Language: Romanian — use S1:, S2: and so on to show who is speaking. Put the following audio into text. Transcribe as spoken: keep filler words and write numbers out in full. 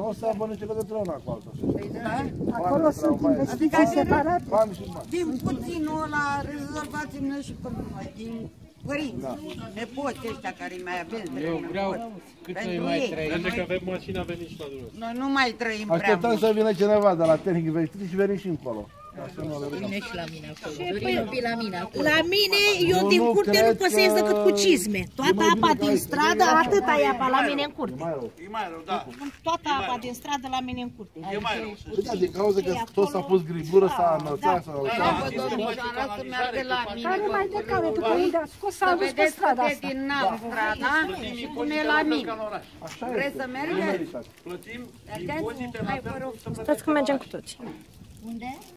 S1: nu o să aibă nicio legătură una cu alta.
S2: Acolo sunt investiții separate.
S1: Bani și bani.
S3: Din puținul ăla rezolvați-ne și pe noi, din părinți, nepoți ăștia care mai avem.
S4: Eu vreau cât noi mai trăim.
S5: Pentru că avem mașina, venim și la dumneavoastră.
S3: Noi nu mai trăim prea
S1: Așteptăm
S3: mult.
S1: să vină cineva de la tehnic investiții și venim și încolo.
S6: Vine și la mine acolo. Dorin un pic la mine acolo.
S2: La mine, eu din curte nu pot să ies decât cu cizme. Toată apa din stradă, atâta e apa la mine în curte.
S5: E mai rău, da.
S2: Toată apa din stradă la mine în curte.
S5: E mai rău.
S1: Da, din cauza că tot s-a pus gribură, s-a înălțat, s-a
S3: Da, vă domnișoara să meargă la mine.
S2: Care mai de care, pe unde a scos, s-a
S3: Să
S2: dus pe
S3: vedeți
S2: strada
S3: câte
S2: asta.
S3: din nam strada și pune la mine. Vreți să mergeți?
S5: Plătim impozite la
S2: Stați că mergem cu toți.
S6: Unde?